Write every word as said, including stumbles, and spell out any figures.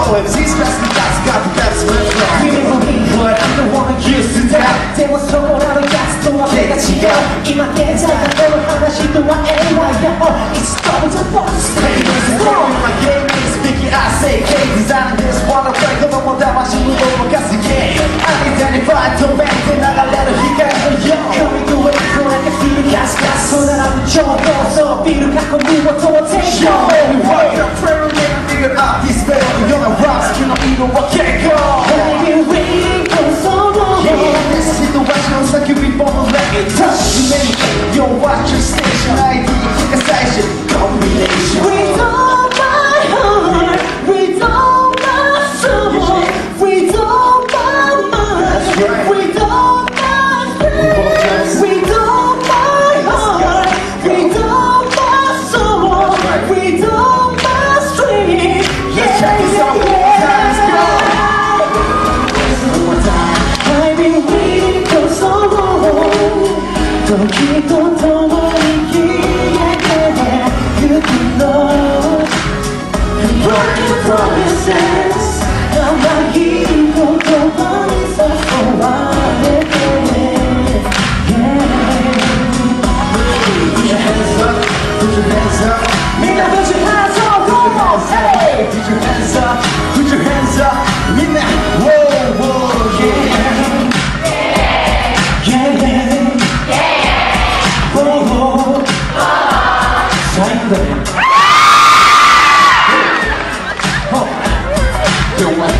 and these best and that's got the best with me. We never be what I'm the one that used to doubt. There was so much other gas to a big chica. In my hands, I got all the hanashi to my aim. It's double to boss. My game is speaking, I say, hey, design this one of the good one that I should move over. Cause again, I identify to make the naga let it go. Coming away from like a feeling gas gas. So that I'm the jaw, so feel like I'm moving towards it. Yo, what the prayer and figure out this better. You're the rocks, you know, even what can't go. I've been waiting for so long. Yeah, this situation was like you've been born, let me touch you. Yo, watch your station, I D, click a station, combination. With all my heart, with all my soul, with all my mind, with all my strength, with all my heart, with all my soul, with all my strength. Yeah, yeah, yeah. One more time. I've been waiting for so long. Don't keep on telling me, you can know. And broken promises, I'm not here for the ones that's so wild. Put your hands up, put your hands up. Mina, put your hands up, come on, hey! Put your hands up, put your hands up. Mina, whoa, whoa, yeah. Yeah, yeah. Oh, oh. Oh.